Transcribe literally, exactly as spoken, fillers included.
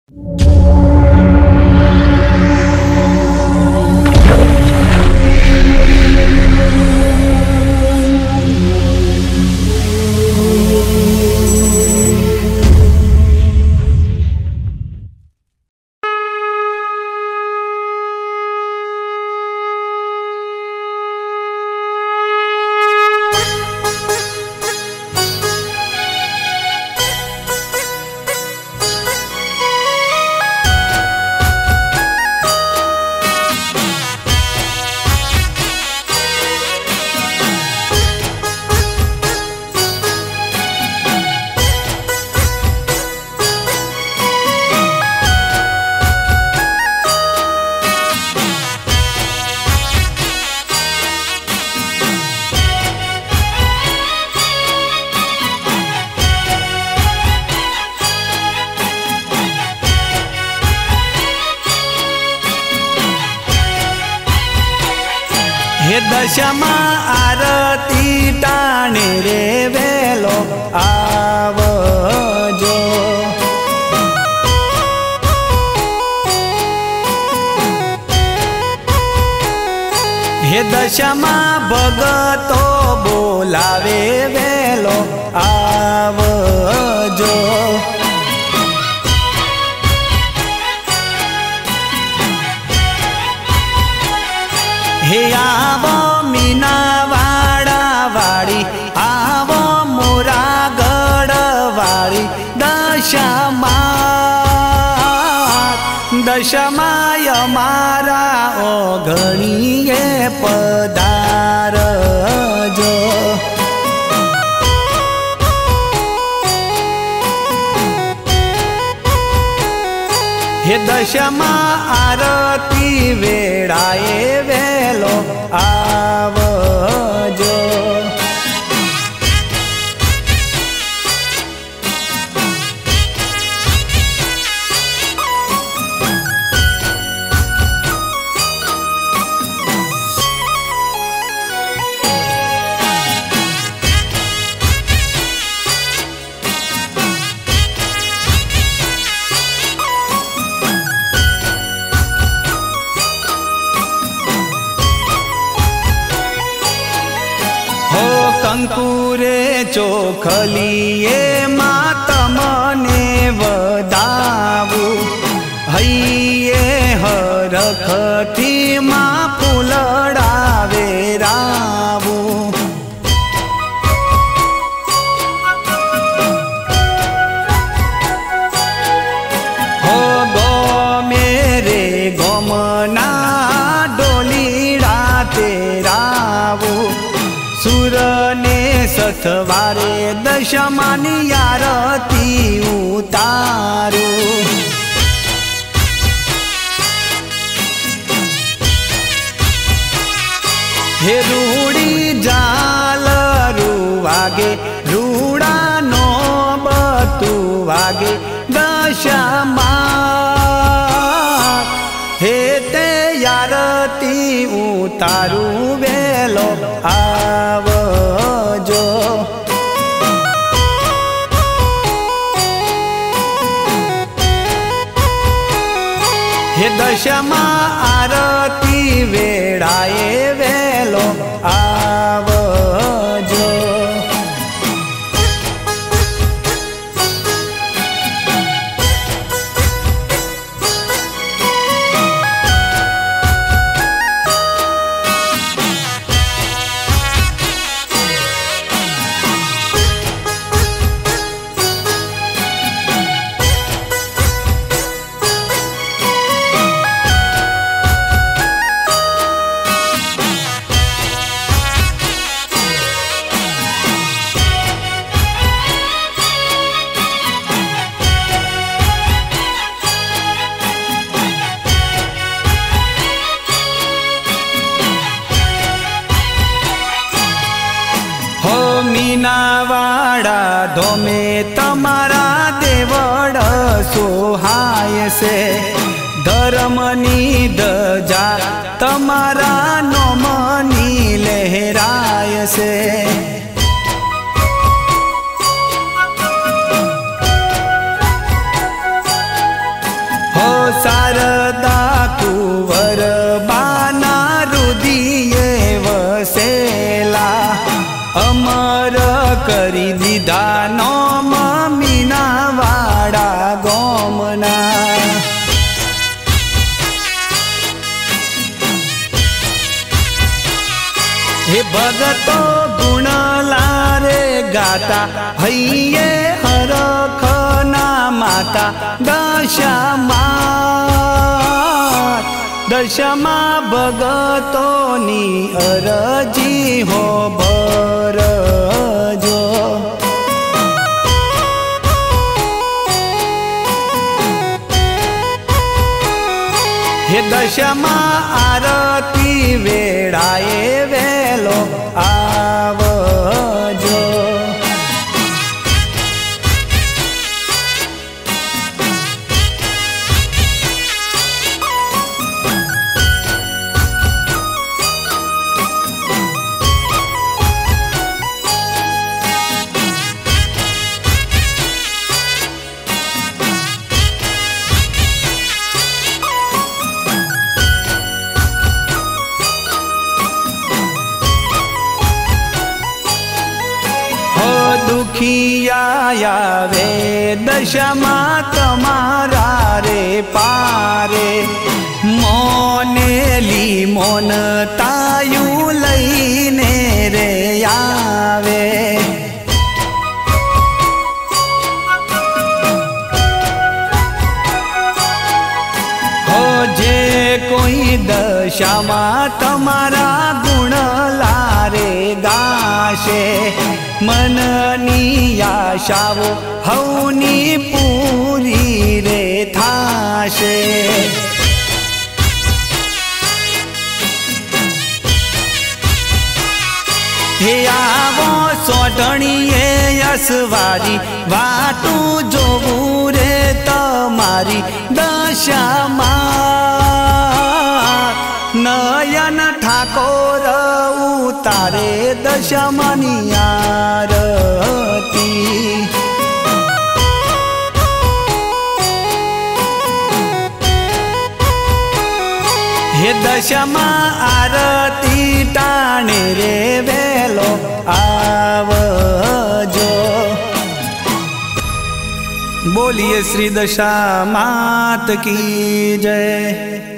हे दशमा आरती टाणे रे वेलो आवजो। हे दशमा भगतो बोलावे वेलो आवजो। हे आवो मीनावाड़ा वाड़ी, आवो मोरागढ़ वाड़ी, दशमा दशमाय मारा ओघणीए पधारजो। हे दशमा आरती वेळाए वेलो आवजो। कंकुरे चोखलिए मातमने वदावू, हइये हरखठी मा फूलड़ावे रावू। हो गो मेरे गोमना डोलीड़ा तेरावू, सुरने सथवारे दशमानी आरती उतारू। हे रूड़ी जालरू वागे, रूड़ा नो बतू वागे दशमा। हे ते आरती उतारू वेलो आवजो। हे दशमा आरती वेळाए वेलो आवजो। मीनावाड़ा धोमे तमारा देवड़ सोहाय से, धर्मनी दजा तमारा नोमनी लहराय से। शारदा कुंवर बाना रुदिये वसेला अमर करी दीधा नोम मीनावाड़ा गोमना। हे भगतो गुण लारे गाता हइये हरखना माता दशमा दशमा भगतोनी अरजी हो भरजो। हे दशमा आरती वेळाए वेलो आवजो। दुखिया वे दशमा तमारा रे पारे मोनेली मोन तायु लईने रे आवे। हो जे कोई दशमा तमारा गुण लारे गाशे मननी आशाओ हौनी पूरी रे थाशे। हे आवो सोटणीए यसवारी वाटू जोवू रे तमारी दशामा नयन ठाकोर उतारे दशमानी आरती। हे दशमा आरती टाणे रे वेलो आवजो। बोलिए श्री दशा मात की जय।